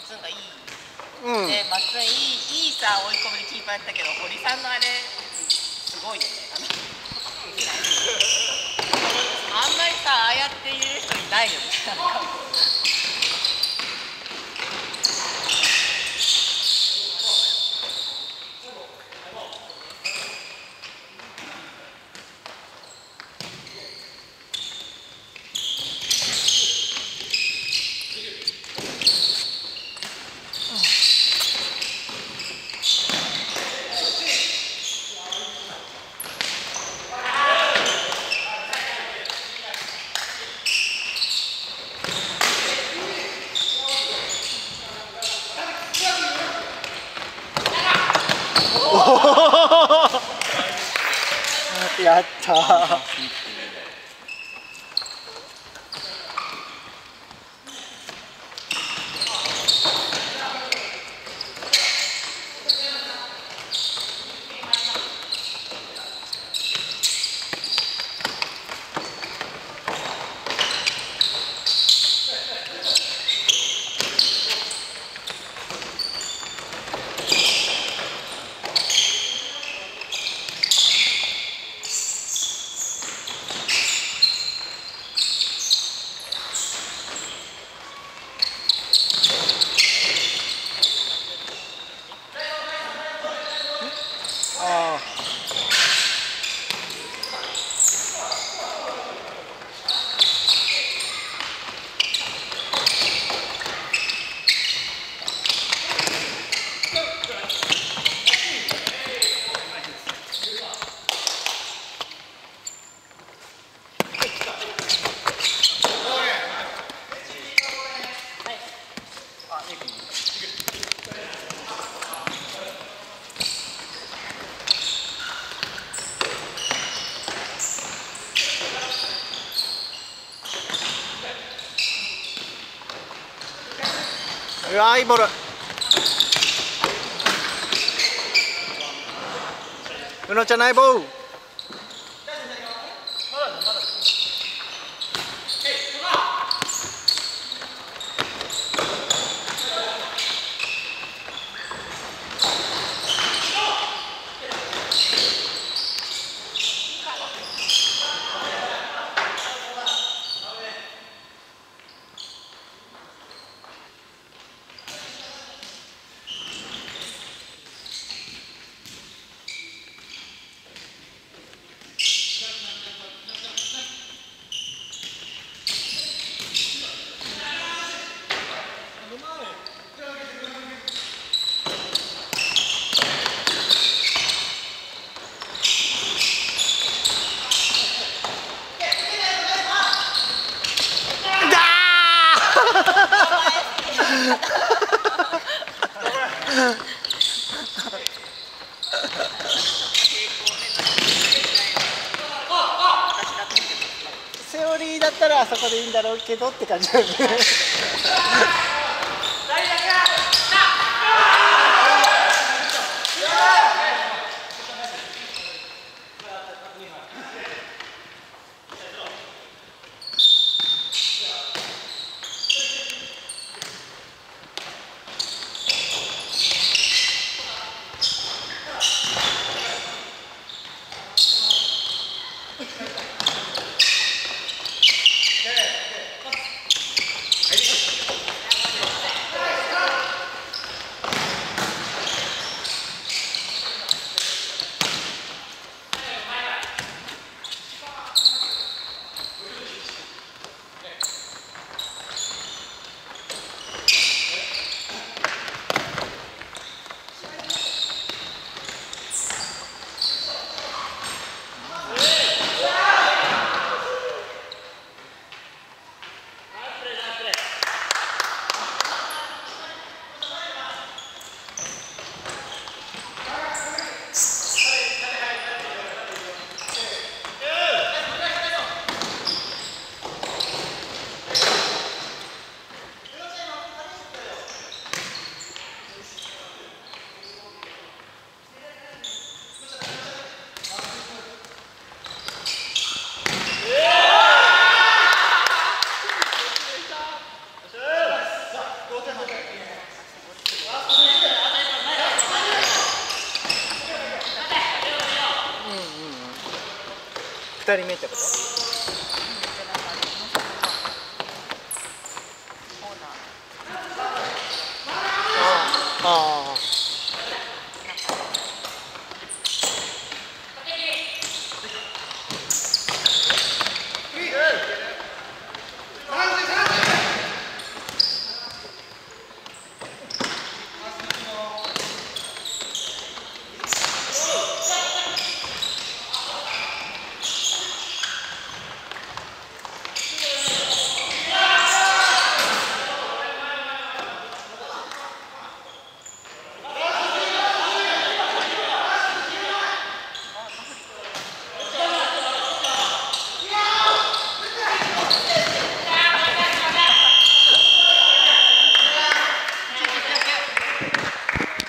ツンがいい、 うん、 でマッツンいいさ追い込みでキーパーやったけど、堀さんのあれすごいよね。あんまりさ、ああやって言う人いないよね。 やったー。うわー、いいボール。うのちゃんナイボー。セオリーだったらあそこでいいんだろうけどって感じだよね。 2人目ってこと？ うん、でなんか面白いな。そうなん。